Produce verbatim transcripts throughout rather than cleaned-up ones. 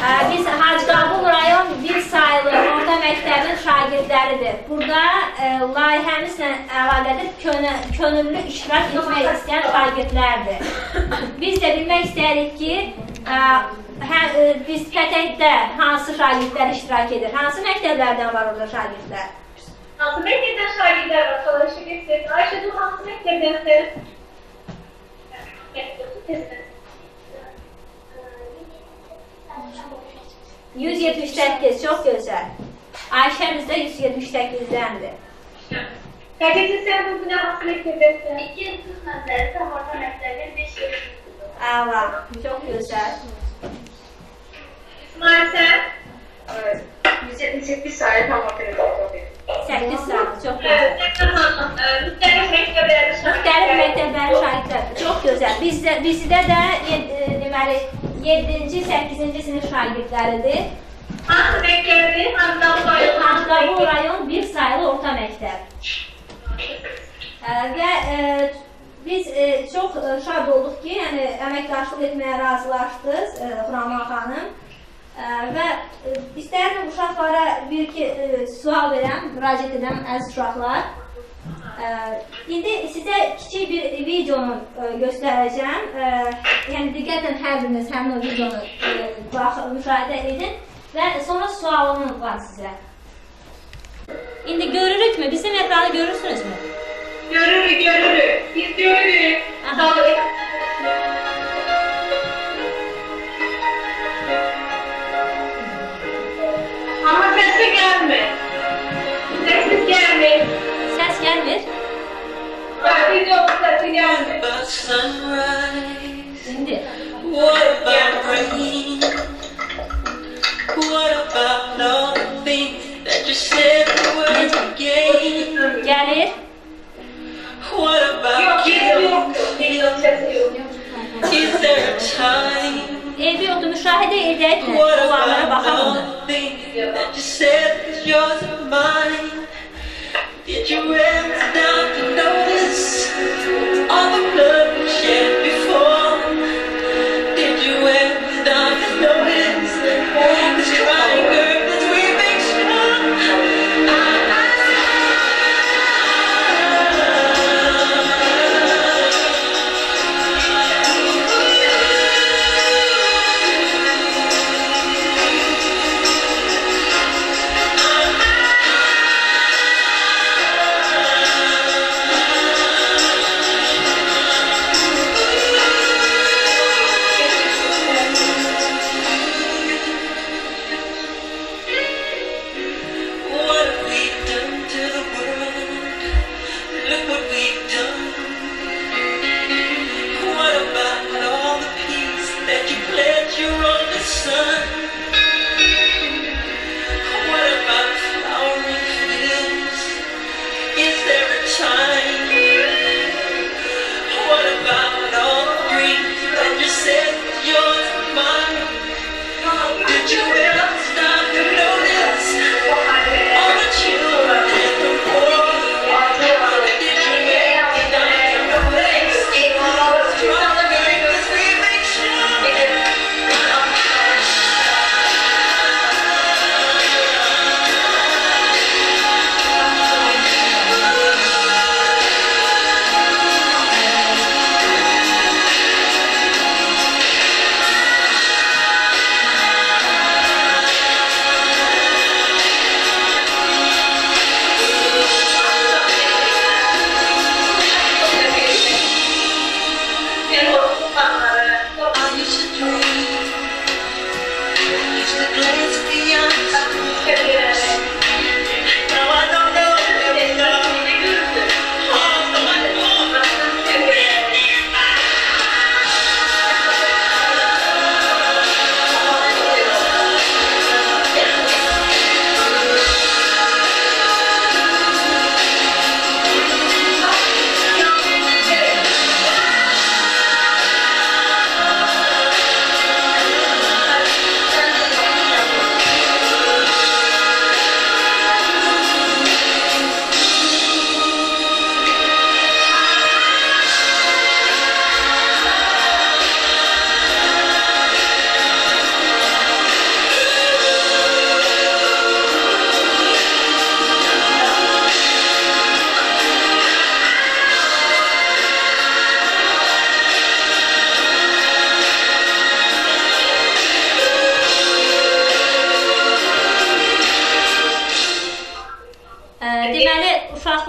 Biz Hacıqabul rayon bir sayılı orta məktəbin şagirdləridir. Burada layihəmizlə əlaqədə könüllü iştirak etmək istəyən şagirdlərdir. Biz də bilmək istəyirik ki, biz Pətəkdə hansı şagirdlər iştirak edir? Hansı məktəblərdən var orada şagirdlər? Hansı məktəbdən şagirdlər var? Çalışıq etsin. Ayşə, bu hansı məktəbdənsiz? yüz yetmiş səkkiz, çox gözəl. Ayşəmiz də yüz yetmiş səkkiz'dəndir. Pəkəsi sən bu nə hansı məktəbdənsin? iki yüz qırx nəzəri tam orta məktəbin beş yüz. Əla, çox gözəl. İsmail sən? yüz yetmiş səkkiz sayı tam orta məktəbin. səkkiz sayı, çox gözəl. Müxtəlif məktəblərin Müxtəlif məktəblərin şagirdləridir, çox gözəl. Bizdə də deməli yeddinci, səkkizinci sinif şagirdləridir. hansı məktəbdir? Hacıqabul rayon? Hacıqabul rayon bir sayılı orta məktəb. Və biz çox şad olduq ki, yəni əməkdaşlıq etməyə razılaşdınız Xuraman xanım. Və istərdim uşaqlara bir-iki sual verəm, müraciət edəm əziz uşaqlar. İndi sizə kiçik bir videonu göstərəcəm. Yəni diqqətlə hər biriniz həmin o videonu müşahidə edin və sonra sualım var sizə. İndi görürükmü? Bizim ekranı görürsünüzmü? Görürük, görürük. Biz görürük. Ama sesi gelmir. Sessiz gelmir. Səs gəlmir? Videonun sesi gelmir. İndi. What about rain? What about all the things that you said were again? Gəlir. What about Yok, video yok. Videonun sesi yok. is there a time? Eybi yoxdur, müşahidə edək, What olanlara about baxalım all da. the things that you said is yours and mine? Did you ever stop to notice all the blood we shed before? Did you ever stop to notice this crying earth as we make strong?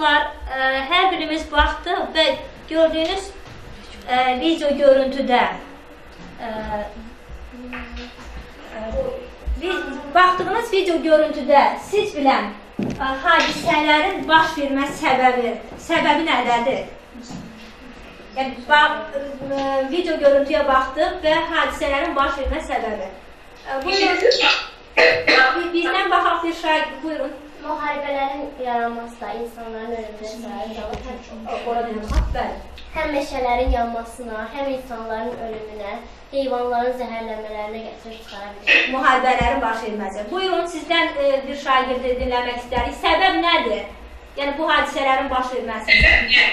uşaqlar, ə, hər birimiz baxdıq və gördüyünüz ə, video görüntüdə ə, ə, biz baxdığınız video görüntüdə siz bilən ə, hadisələrin baş vermə səbəbi, səbəbi nədədir? Yəni, bax, ə, video görüntüyə baxdıq və hadisələrin baş vermə səbəbi. Ə, buyurun, bizdən baxaq bir şahid, buyurun. Müharibələrin yaranması da insanların ölümünə səbəb olur. Həm meşələrin yanmasına, həm insanların ölümünə, heyvanların zəhərlənmələrinə gətirir çıxara bilir. Müharibələrin baş verməsi. Buyurun, sizdən e, bir şagirdi dinləmək istərik. Səbəb nədir? Yəni, bu hadisələrin baş verməsi.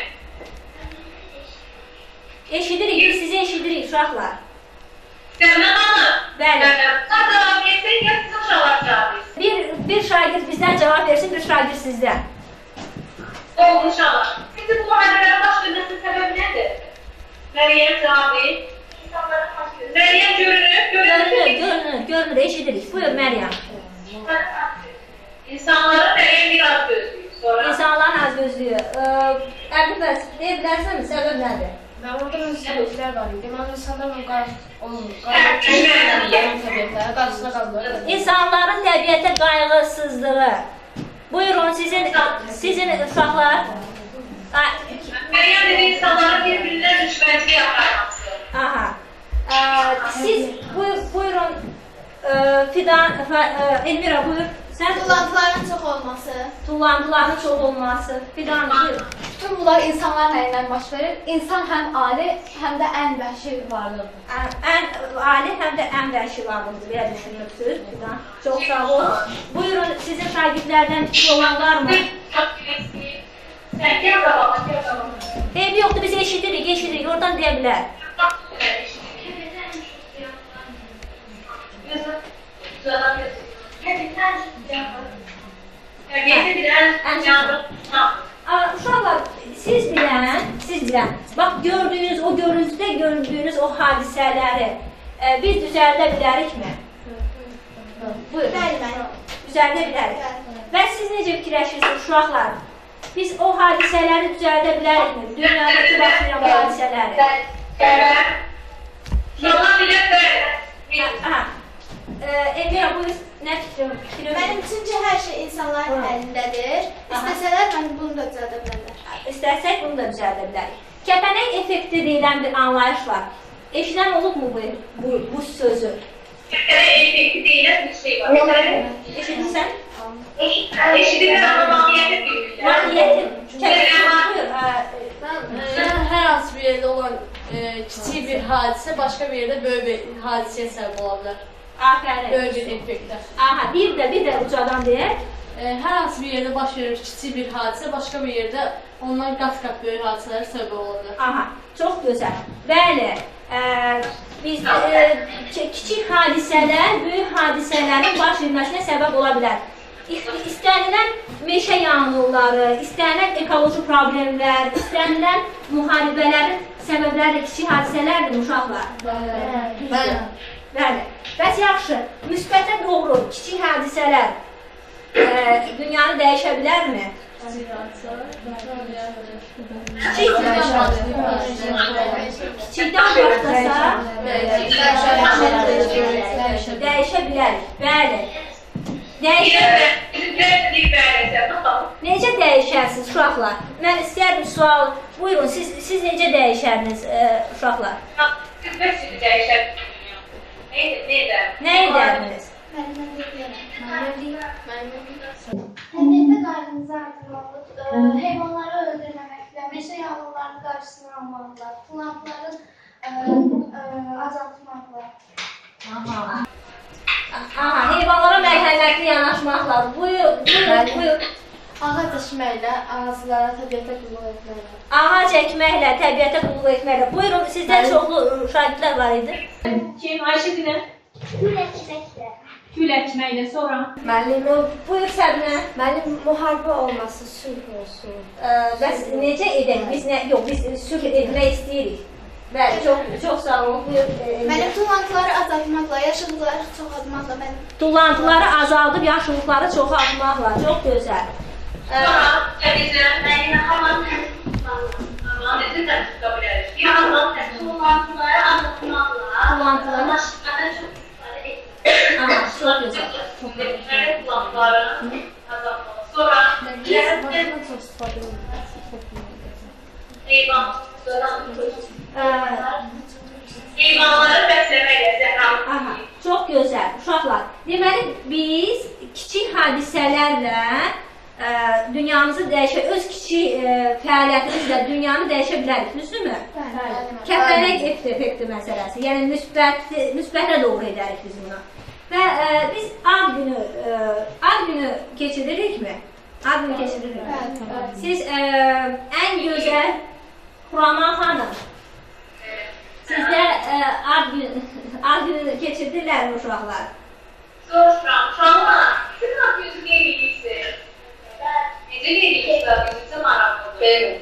Eşidirik, biz sizi eşidirik, uşaqlar. Səmən hanım. Bəli. Sən cavab versək, ya siz uşaqlar cavab versək. Bir, bir şagird bizdən cavab versin, bir şagird sizdən. Oldu uşaqlar. Sizin bu müharibələrin baş verməsinin səbəbi nədir? Məryəm cavab ver. Məryəm görünür, görünür. Görünür, görünür, görünür, eşidirik. Buyur, Məryəm. İnsanların Məryəm bir az gözlüyür. Sonra... İnsanların az gözlüyü. Əbdül bəs, deyə bilərsən mi, səbəb nədir? Və orada müstəqliklər var idi. Deməli, insanların qarşı olmur. Təbiətlərə qarşısına qalmır. İnsanların təbiətə qayğısızlığı. Buyurun, sizin, sizin uşaqlar. Məryəm dedi, insanların bir-birindən düşmənçiliyi aparması. Aha. Ə, siz buyur, buyurun, ə, Fidan, ə, Elmira buyur. Sən Tullantıların çox olması. Tullantıların çox olması. Fidan buyur. Bütün bunlar insanların əlindən baş verir. İnsan həm ali, həm də ən vəhşi varlıqdır. Ən ali, həm də ən vəhşi varlıqdır, deyə düşünürsünüz. Fidan, çox sağ olun. Buyurun, sizin şagirdlərdən fikir olan varmı? Sən gəl qabaq, gəl qabaq. Ev yoxdur, biz eşidirik, eşidirik, oradan deyə bilər. Uşaqlar, siz bilən, siz bilən, bax gördüyünüz, o görüntüdə gördüyünüz o hadisələri e, biz düzəldə bilərikmi? Buyurun. Bəli, bəli. Düzəldə bilərik. Və siz necə fikirləşirsiniz uşaqlar? Biz o hadisələri düzəldə bilərikmi? Dünyadakı baş verən hadisələri. Yalan bilə bəli. Aha. Emira, buyur, nə fikrin? Mənim üçün ki, hər şey insanların əlindədir. İstəsələr, mən bunu da düzəldə bilərlər. İstəsək, bunu da düzəldə bilərik. Kəpənək effekti deyilən bir anlayış var. Eşidən olubmu bu, bu, bu sözü? Kəpənək effekti deyilən bir şey var. Eşidirsən? Eşidirlər, amma mahiyyəti bilmirlər. Mahiyyəti, kəpənək, buyur. Mən hər hansı bir yerdə olan e, kiçik bir hadisə başqa bir yerdə böyük bir hadisəyə səbəb ola bilər. Afərin. Böyük bir effektdə. Aha, bir də, bir də ucadan deyək. E, hər hansı bir yerdə baş verir kiçik bir hadisə, başqa bir yerdə ondan qat-qat böyük hadisələr səbəb ola bilər. Aha, çox gözəl. Bəli, e, biz e, kiçik hadisələr, böyük hadisələrin baş verməsinə səbəb ola bilər. İstənilən meşə yanğınları, istənilən ekoloji problemlər, istənilən müharibələrin səbəbləri də kiçik hadisələrdir, uşaqlar. Bəli. Bəli. Bəs yaxşı, müsbətə doğru kiçik hadisələr e, dünyanı dəyişə bilərmi? Kiçikdən başlasa dəyişə bilərik. Bəli. Necə dəyişərsiniz uşaqlar? Mən istərdim sual, buyurun, siz, siz necə dəyişərdiniz e, uşaqlar? Nə edərdiniz? Təbiətə qayğımızı artırmalıyıq, heyvanları öldürməməklə, meşə yanğınlarının qarşısını almalılar, tullantıların azaltmaqla. Aha. Aha, heyvanlara mərhəmətli yanaşmaqla. Buyur, buyur, buyur. Ağac əkməklə, ağaclara təbiətə qulluq etməklə. Ağac əkməklə, təbiətə qulluq etməklə. Buyurun, sizdən çoxlu şagirdlər var idi. Kim? Ayşə dinə? Gül əkməklə. Gül əkməklə, sonra? Müəllim, buyur Səbinə. Mənim müharibə olması, sülh olsun. Bəs necə edək? Biz nə, yox, biz sülh etmək istəyirik. Bəli, çox, çox sağ olun. Buyur. Mənim tullantıları azaltmaqla, yaşıllıqları çoxaltmaqla, mənim... Tullantıları azaldıb, yaşıllıqları çoxaltmaqla. Çox gözəl. Sonra təmizləyən rəngini hamam təmizləyən. Amma necə təmizləyən tuta bilərik? Bir hamam təmizləyən. Tullantıları azaltmaqla. Tullantıları Maşınlardan çox istifadə etmək. Aha, çok güzel. Çok Evet, kulaklarını azaltmalı. Sonra Maşından çox istifadə olunur. heyvan, heyvanları bəsləməklə zəhranı. Aha, çox gözəl. Uşaqlar, deməli biz kiçik hadisələrlə ə, dünyamızı dəyişə, öz kiçik ə, fəaliyyətimizlə dünyanı dəyişə bilərik, düzdürmü? Kəpənək effekti məsələsi, yəni müsbət, müsbətə doğru edərik biz bunu. Və ə, biz ad günü, ə, ad günü keçiririkmi? Ad günü keçiririkmi? Siz ə, ən gözəl Xuraman xanım, sizdə ə, ad günü, ad günü keçirdirlərmi uşaqlar? Soruşuram, uşaqlar, siz ad gününüzü qeyd edirsiniz? Necə qeyd edirsiniz? Bizə maraqlıdır.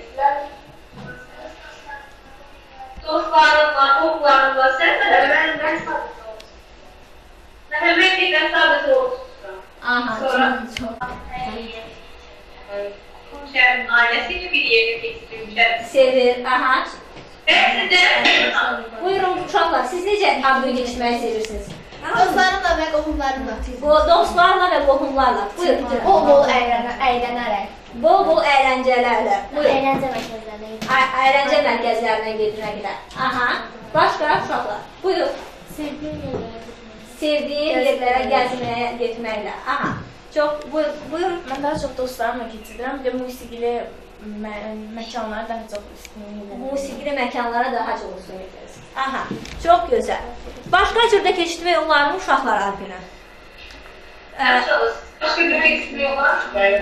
Dostlarınla, qohlarınla, sən də mən mən sabit olmuşsun. Məhəmməd deyilən sabit olmuşsun. Aha, Sonra çox, şəhərin ailəsiyle bir yerdə keçirilmişəm. sevir, aha. Ben sizə Buyurun uşaqlar, siz necə ad günü keçirməyi sevirsiniz? Dostlarımla və qohumlarımla. Bu dostlarla və qohumlarla. Buyurun. Bol-bol əylənə- əylənərək. Bol-bol əyləncələrlə. Buyurun. Əyləncə mərkəzlərinə gedir. Ə- Əyləncə mərkəzlərinə getməklə. Aha. Başqa uşaqlar. Buyurun. Sevdiyim yerlərə gedir. Sevdiyin yerlərə gəzməyə getməklə. Aha. Çox buyur, buyurun. Mən daha çox dostlarımla keçirirəm. Bir də musiqili mə məkanlara daha çox istəyirəm. Musiqili məkanlara daha çox üstün yetirirsiniz. Aha. Çox gözəl. Başqa cürdə keçirmək olar mı uşaqlar ad günü? Ə, çalışırız. Başqa bir eksiliyorlar.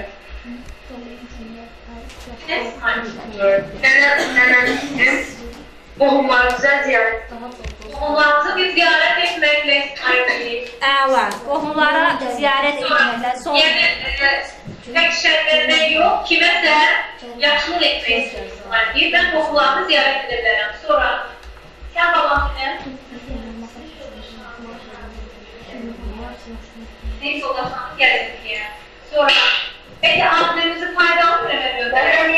Nənəmizin qohumlarımıza ziyarət. Qohumlarımızı bir ziyarət etməklə istirayət. Əla. Qohumlara ziyarət etməklə son Yəni, tək şərtlərdən yox, kiməsə yaxşılıq etmək istəyirsinlər. Bir, mən qohumlarımı ziyarət edə bilərəm. Sonra, sən babam nə? Deyim, soğulaşmanı gəlsin deyə. Sonra, peki adlarınızı faydalı mı göndərir?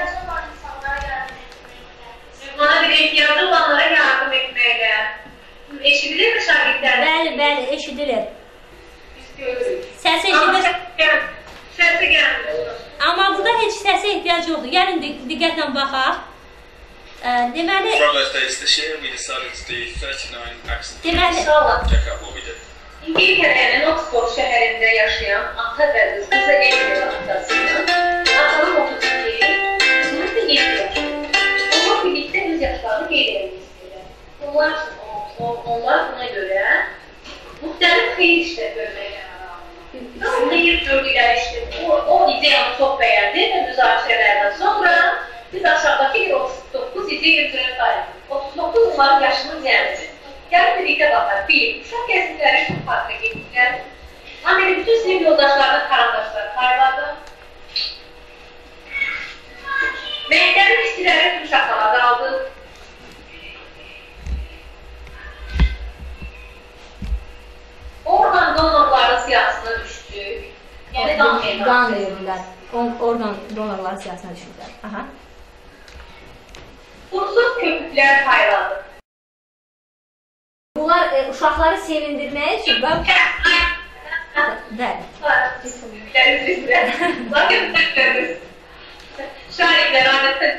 Bana bir ihtiyacı olanlara yardım etməklə. Eşidilir mi şagirdlərlə? Bəli, bəli, eşidilir. Biz görürük. Səs Amma eşidir. səsi gəlmir. Amma burada heç səsə ehtiyac yoxdur. Gəlin di- diqqətlə baxaq. Ə, deməli, From those days this year, we decided to do thirty-nine accidents. deməli, İnşallah. Check out what we did. İngiltərənin Oxford şəhərində yaşayan ata və qızı Emily atasının atanın otuz iki, qızının da yedi yaşı. Onlar birlikdə öz yaşlarını qeyd etmək istəyirlər. Onlar, on- onlar buna görə müxtəlif xeyir işlər görməyə qərar aldılar. Və onda yer gördükləri işte, o, o ideyanı çox bəyəndi və müzakirələrdən sonra biz aşağıdakı bir otuz doqquz ideya üzrə dayandık. otuz doqquz onların yaşının ziyarəti. Gəlin birlikdə baxar. Bir, uşaq gəzintiləri çox parka getdilər. Amma bütün sinif yoldaşlarının karandaşları payladı. Məktəbin istiləri tüm şaxalada aldı. Orqan donorların siyasına düşdük. Yəni qan verirlər. qan verirlər. On- Orqan donorların siyasına düşürlər. Aha. Ursuz köpüklər payladı. Bunlar e, uşaqları sevindirmək üçün və bəli. Köpüklər üzrə. Lakin köpüklər şahidlər adətən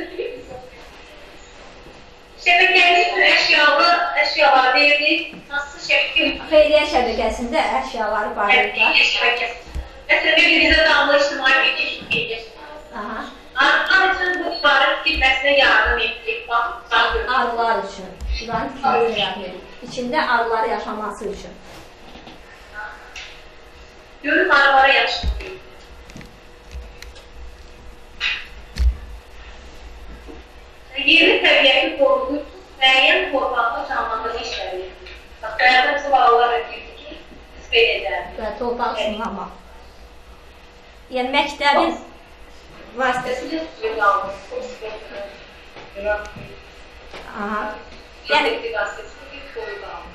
şəbəkəli üçün əşyalı əşyalar verdik. Hansı şəkil? Xeyriyyə şəbəkəsində əşyaları paylayırlar. Xeyriyyə şəbəkəsi. Məsələn, bir bizə damlı ictimai xeyriyyə şəbəkəsi. Aha. Arıqlar üçün bu ibarət tikilməsinə yardım etdik. Bax, bax görün. Arılar üçün. Buranın tikilməsinə yardım edir. İçində arılar yaşaması üçün. Görün arılara yaşayın. Yerli təbiəti qoruduğu müəyyən torpaqda canlandığı işləri. Bax, bayaqda bizim ağlar ötürdü ki, qisbət edər. Və torpaq sunlamaq. Yəni məktəbin Vasitəsilə suyu qalmış. aha. Yəni, Yəni vasitəsilə suyu qalmış.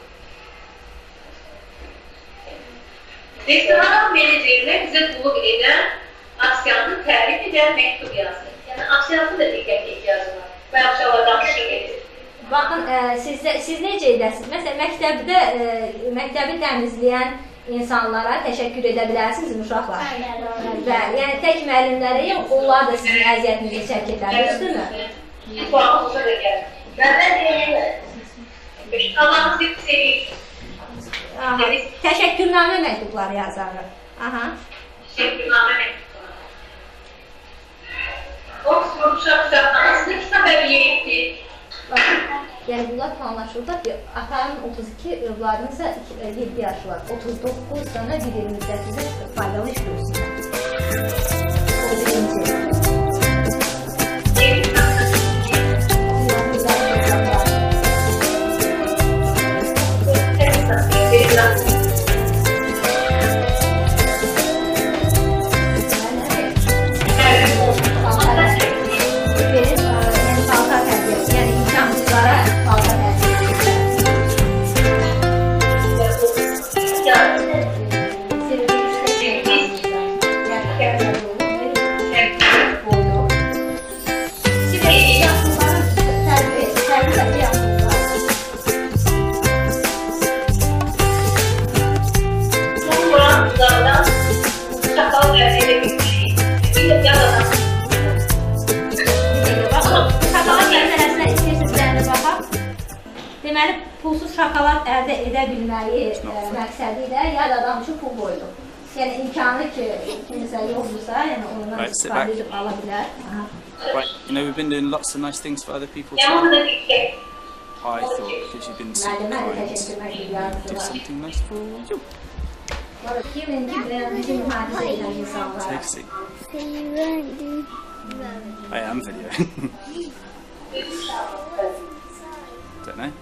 Restoran menecerinə bizə qulluq edən Asiyanı tərif edən məktub yazır. Yəni Asiyanın da diqqət ehtiyacı var. Və uşaqlar danışıq edir. Baxın, ə, siz, siz necə edəsiniz? Məsələn, məktəbdə ə, məktəbi təmizləyən insanlara təşəkkür edə bilərsinizmi uşaqlar? Və yəni tək müəllimlərə yox, onlar da sizin əziyyətinizi çək edər, düzdürmü? Bu ağızda da gəlir. Və mən deyirəm, Allah'ın sizi sevir. Təşəkkürnamə məktubları yazarıq. Aha. Təşəkkürnamə məktubları. Oxford uşaq kitabxanasında kitab hədiyyə etdi. Yəni bunlar planlaşırlar ki, atanın otuz iki, övladının isə yeddi yaşı var. otuz doqquz sənə bir il müddətində faydalı iş görsünlər. O birinci. Deməli, pulsuz şokolad əldə edə bilməyi məqsədi ilə yad adam üçün pul qoyduq. Yəni imkanı ki, kimisə yoxdursa, yəni ondan istifadə edib ala bilər. Right, you know, we've been doing lots of nice things for other people today. I thought, because you've been so kind, do something nice for you. Take a seat. I am video. Don't know.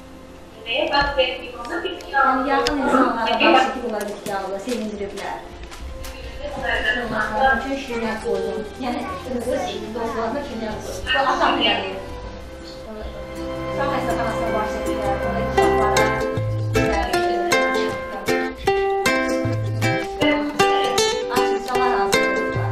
Yəni yaxın insanlara qarşı ki, bunlar iddialı, sevindiriblər. Onların üçün şirət qoydum. Yəni, öz dostlarına şirət qoydum. Bu atam gəlir. Uşaq xəstəxanasına baş edirlər, uşaqlara açıqçalar hazırlayırlar.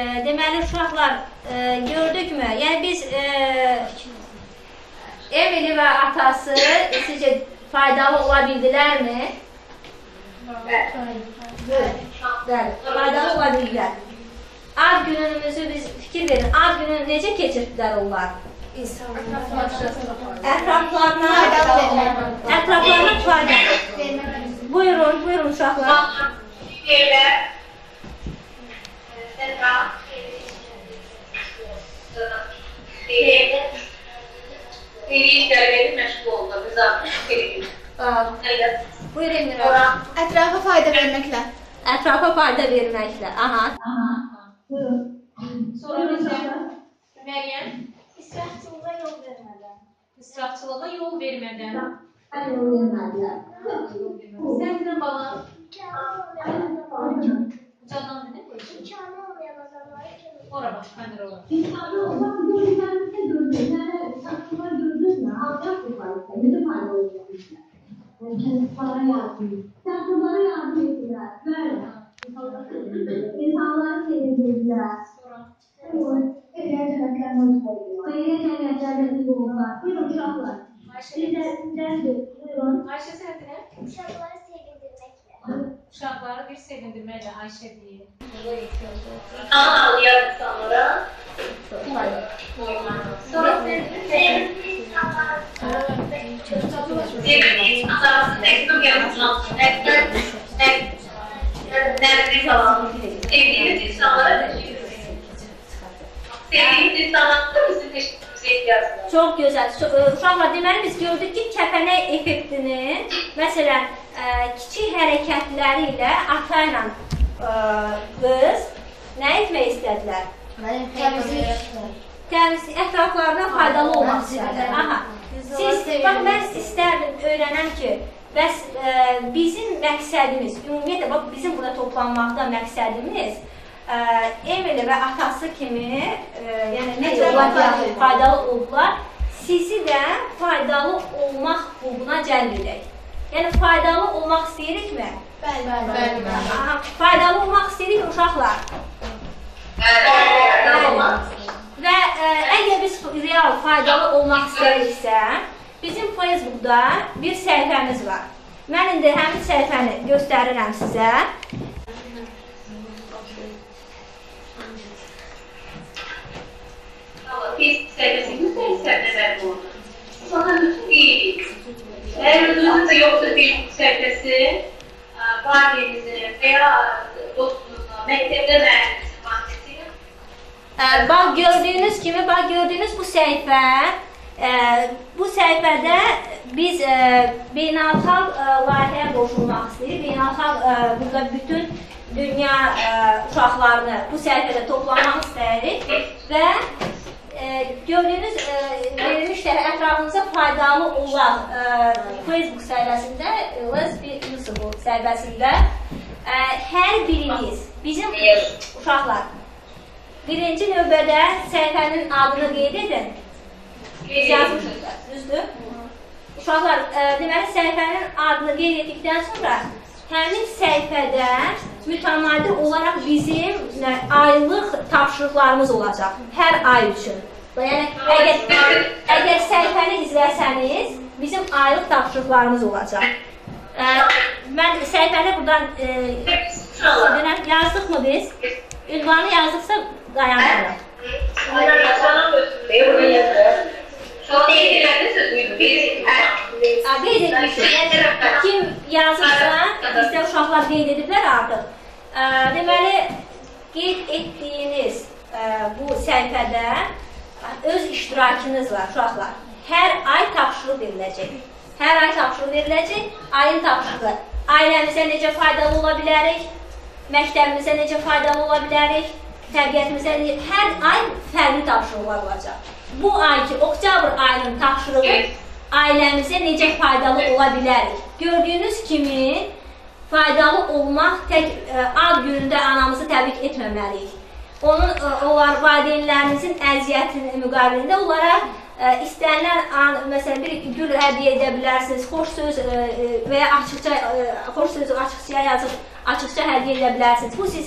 deməli uşaqlar e, gördükmü? Yəni biz e, Emily və atası sizcə faydalı ola bildilərmi? Bəli, faydalı ola bildilər. Ad günümüzü biz fikir verin. Ad günü necə keçirdilər onlar? Ətraflarına ətraflarına fayda. Buyurun, buyurun uşaqlar. Seri işlerle meşgul oldu. Rıza. Buyur Emir. Ətrafa fayda verməklə. Ətrafa fayda verməklə. Aha. Buyurun. Sonra Meryem. İsrafçılığa yol vermədən. İsrafçılığa yol vermədən. Yol vermədilər. Sən bana. Candan ne koyuyorsun? İmkanı olmayan adamları kimi. Ora baş, ben de ora. İmkanı olmak görürlerse görürler. Saçmalar gördün mü? Alacak bir fayda. Ne de fayda olacak işte. Kendisine yardım. Saçmalara yardım ettiler. Böyle. İnsanlar sevindirdiler. Sonra. Eğer cennetlerden oldular. Eğer cennetlerden oldular. Buyurun uşaklar. Ayşe. Bir de buyurun. Ayşe sen de ne? Uşaqları sevindirməklə. Uşaqları bir sevindirməklə Ayşe deyir. Ağlayan insanlara. Sonra sevdirir insanlar. Sevdiğiniz insanlara teknik yapılan nefret falan. Sevdiğiniz insanlara teşekkür edin. Sevdiğiniz insanlara bizim teşekkürümüze ihtiyacımız var. Çox gözəl. Uşaqlar, deməli biz gördük ki, kəpənək effektinin, məsələn, ə, kiçik hərəkətləri ilə ata ilə qız nə etmək istədilər? Təmizlik, ətraflarına faydalı olmaq istədilər. Aha. Siz, bax, mən istərdim öyrənəm ki, bəs ə, bizim məqsədimiz, ümumiyyətlə, bax, bizim burada toplanmaqda məqsədimiz ə, Emily və atası kimi, ə, yəni necə onlar faydalı oldular, sizi də faydalı olmaq qulbuna cəlb edək. Yəni, faydalı olmaq istəyirikmi? Bəli, bəli. Aha, faydalı olmaq istəyirikmi uşaqlar? Bəli. Və ə, əgər biz real faydalı olmaq istəyiriksə, bizim Facebookda bir səhifəmiz var. Mən indi həmin səhifəni göstərirəm sizə. Facebook sayfasını gösterirsen neden bu? Sana bütün iyilik. Eğer özünüzde yoksa Facebook sayfası, partiyenizi veya dostunuzu, mektepte mühendisi bahsettiğini. Bax, gördüyünüz kimi, bax, gördüyünüz bu səhifə, ə, bu səhifədə biz ə, beynəlxalq ə, layihəyə qoşulmaq istəyirik. Beynəlxalq ə, burada bütün dünya ə, uşaqlarını bu səhifədə toplamaq istəyirik və E, gördüyünüz e, verilmişlər ətrafınıza faydalı olan e, Facebook səhifəsində, Lesbi Yusuf'un səhifəsində e, hər biriniz, bizim uşaqlar, birinci növbədə səhifənin adını qeyd edin. Biz yazmışıq, düzdür? Uşaqlar, e, deməli səhifənin adını qeyd etdikdən sonra həmin səhifədə mütəmadi olaraq bizim nə, aylıq tapşırıqlarımız olacaq, hər ay üçün. Yəni, əgər, əgər səhifəni izləsəniz, bizim aylıq tapşırıqlarımız olacaq. Ə, mən səhifəni buradan e, yazdık mı biz? Ünvanı yazdıqsa dayanırıq. Qeyd etmişik. Kim yazırsa, istər uşaqlar qeyd ediblər artıq. Ə, deməli, qeyd etdiyiniz ə, bu səhifədə öz iştirakınız var uşaqlar. Hər ay tapşırıq veriləcək. Hər ay tapşırıq veriləcək. Ayın tapşırığı. Ailəmizə necə faydalı ola bilərik? Məktəbimizə necə faydalı ola bilərik? Təbiətimizə necə... Hər ay fərqli tapşırıqlar olacaq. Bu ayki, oktyabr ayının tapşırığı ailəmizə necə faydalı ola bilərik? Gördüyünüz kimi, faydalı olmaq tək ə, ad günündə anamızı təbrik etməməliyik. Onun, ə, onlar valideynlərimizin əziyyətinin müqabilində olaraq ə, istənilən an, məsələn, bir gül hədiyyə edə bilərsiniz, xoş söz ə, və ya açıqca, ə, xoş sözü açıqçaya yazıb, açıqca hədiyyə edə bilərsiniz. Bu sizin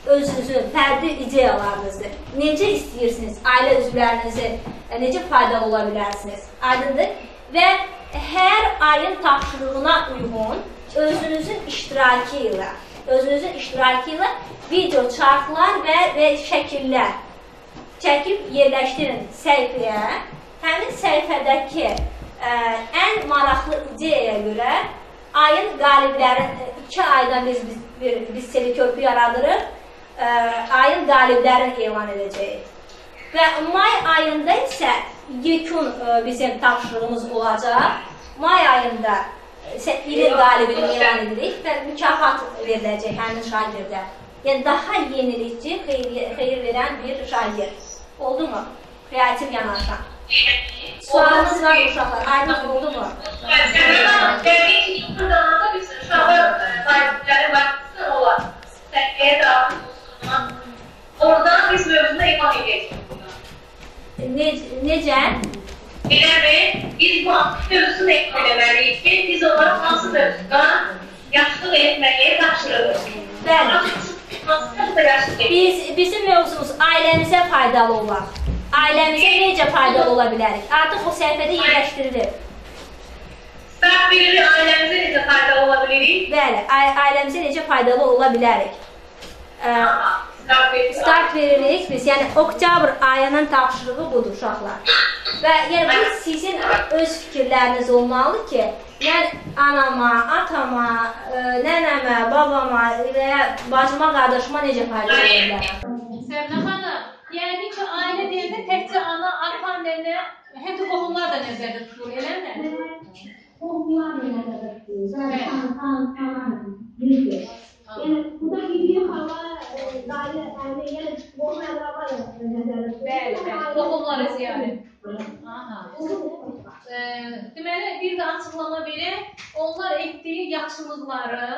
özünüzün fərdi ideyalarınızı necə istəyirsiniz, ailə üzvlərinizi necə faydalı ola bilərsiniz, aydındır. Və hər ayın tapşırığına uyğun özünüzün iştirakı ilə, özünüzün iştirakı ilə video çarxlar və, və şəkillər çəkib yerləşdirin səhifəyə. Həmin səhifədəki ə, ən maraqlı ideyaya görə ayın qalibləri, iki aydan biz, biz, biz seli körpü yaradırıq, ə, ayın qaliblərini elan edəcəyik. Və may ayında isə yekun ə, bizim tapşırığımız olacaq. May ayında isə ilin qalibini elan edirik və mükafat veriləcək həmin şagirdə. Yəni daha yenilikçi, xeyir, xeyir verən bir şagir. Oldu mu? Kreativ yanaşan. Sualınız var uşaqlar, aydın oldu mu? Gəldiyi ki, yıldırdanında biz uşaqlar qaliblərin vaxtısı olar. Səhvəyə daxil olsunlar. Oradan biz mövzunu eman edəcəyik. Ne, necə? Elə mi? Biz bu mövzusunu eman eləməliyik ki, biz onlara hansı mövzudan yaxşılıq etməliyə tapşırırıq. Bəli. Biz, bizim mövzumuz ailəmizə faydalı olmaq. Ailəmizə necə faydalı ola bilərik? Artıq o səhifədə yerləşdirilir. Start veririk, ailəmizə necə faydalı ola bilirik? Bəli, ailəmizə necə faydalı ola bilərik? Ə, start veririk biz, yəni oktyabr ayının tapşırığı budur uşaqlar. Və yəni bu sizin öz fikirləriniz olmalı ki, yəni anama, atama, ə, nənəmə, babama və bacıma, qardaşıma necə faydalı ola bilərəm? Səbnə xanım, yəni ki, ailə deyəndə təkcə ana, ata, nənə, hətta qohumlar da nəzərdə tutulur, eləmi? Qohumlar da nəzərdə tutulur. Yəni, bu da bir hava, ailə, yəni qohumlar var nəzərdə tutulur. Bəli, bəli, qohumları ziyarət. Deməli, bir də açıqlama verək, onlar etdiyi yaxşılıqları,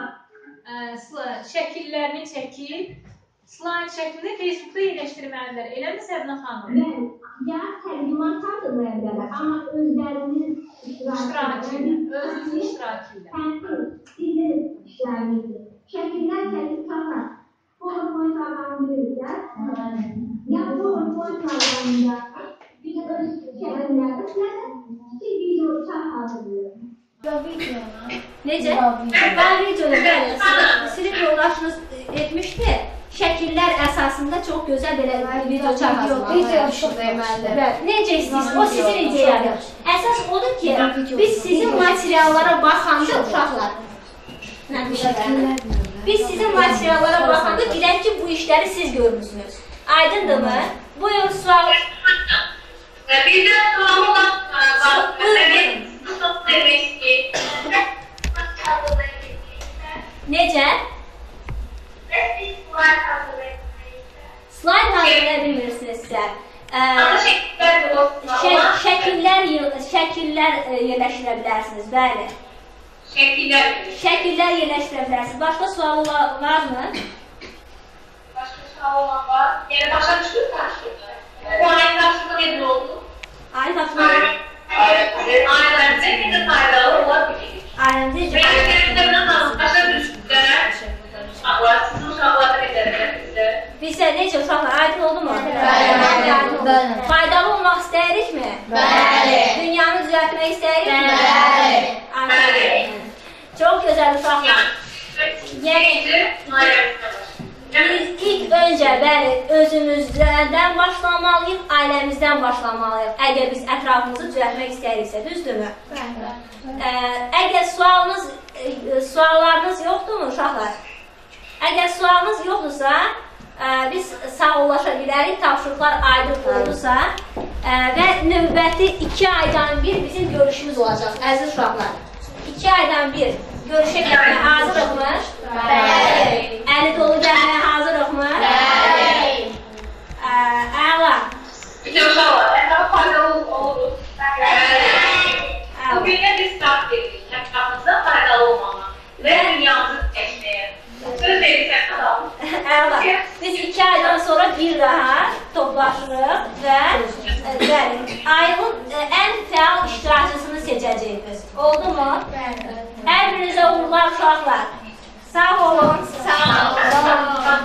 şəkillərini çəkib, slayd şəklində Facebookda yerləşdirməlidirlər. Eləmi Səbnə xanım? Bəli. Ya tərcüman hazırlaya bilərlər, amma özlərinin iştirakı ilə, özünüzün iştirakı ilə. Həmçinin sizin işlərinizdir. Şəkillər çəkib çıxar. PowerPoint ağlarını bilirlər. Ya PowerPoint ağlarında bir də öz şəkillərdə siz video çarx hazırlayın. Necə? Ben videoda bəli, silip yoldaşınız etmişdi. Şəkillər əsasında çox gözəl belə video çarx hazırlayın. Necə istəyirsiniz? O sizin ideyanız. Əsas odur ki, biz sizin materiallara baxanda uşaqlar. Biz sizin materiallara baxanda bilək ki, bu işləri siz görmüsünüz. Aydındır mı? Buyur, sual. Bir də sual olan necə? Slayd hazırlaya bilmirsinizsə, şəkillər yerləşdirə bilərsiniz, bəli. Şəkillər yerləşdirə bilərsiniz. Başqa sual var mı? Başqa sual olan var. Yəni, başa düşdük qarşılıqlar. Bu ayın qarşılığı nedir oldu? Ayın qarşılığı. Ailəmizə necə faydalı ola bilir? Ailəmizə necə faydalı ola bilir? Başa düşdüklər. Uşaqlar, sizin uşaqlarda necədir bizdə? Bizdə necə uşaqlar? Aydın oldu mu? Bəli. Faydalı olmaq istəyirikmi? Bəli. Dünyanı düzəltmək istəyirikmi? Bəli. Bəli. Çox gözəl uşaqlar. Yəni, biz ilk öncə bəli, özümüzdən başlamalıyıq, ailəmizdən başlamalıyıq. Əgər biz ətrafımızı düzəltmək istəyiriksə, düzdürmü? Bəli. Əgər sualınız, suallarınız yoxdurmu uşaqlar? Əgər sualınız yoxdursa, biz sağollaşa bilərik, tapşırıqlar aydın olursa və növbəti iki aydan bir bizim görüşümüz olacaq, əziz uşaqlar. İki aydan bir görüşə gəlməyə hazırıqmı? Bəli. Əli dolu gəlməyə hazırıqmı? Bəli. Əla. Bizim uşaqlar, ətrafı faydalı oluruz. Bəli. Bugün də biz start edirik, ətrafımızda faydalı olmağa və dünyamızı keçməyə. Söz verirsən adam. Əla. Biz iki aydan sonra bir daha toplaşırıq və ayın ən fəal iştirakçısını seçəcəyik biz. Oldu mu? Bəli. Hər birinizə uğurlar uşaqlar. Sağ olun. Sağ olun.